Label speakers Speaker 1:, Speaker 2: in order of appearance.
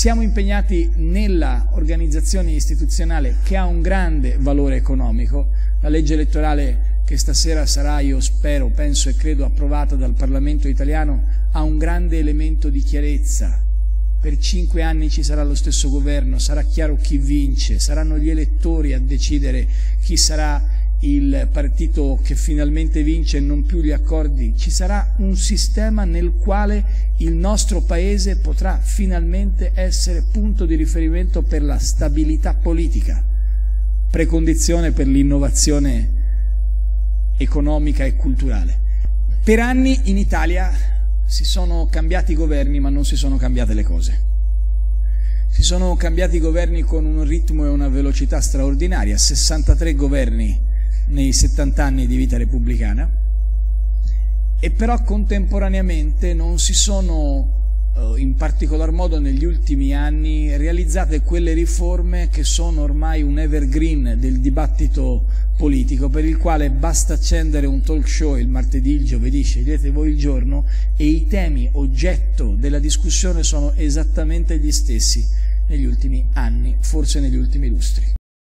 Speaker 1: Siamo impegnati nella organizzazione istituzionale che ha un grande valore economico. La legge elettorale che stasera sarà, io spero, penso e credo, approvata dal Parlamento italiano, ha un grande elemento di chiarezza. Per 5 anni ci sarà lo stesso governo, sarà chiaro chi vince, saranno gli elettori a decidere chi sarà il partito che finalmente vince e non più gli accordi. Ci sarà un sistema nel quale il nostro Paese potrà finalmente essere punto di riferimento per la stabilità politica, precondizione per l'innovazione economica e culturale. Per anni in Italia si sono cambiati i governi, ma non si sono cambiate le cose. Si sono cambiati i governi con un ritmo e una velocità straordinaria, 63 governi nei 70 anni di vita repubblicana, e però contemporaneamente non si sono, in particolar modo negli ultimi anni, realizzate quelle riforme che sono ormai un evergreen del dibattito politico, per il quale basta accendere un talk show il martedì, il giovedì, scegliete voi il giorno, e i temi oggetto della discussione sono esattamente gli stessi negli ultimi anni, forse negli ultimi lustri.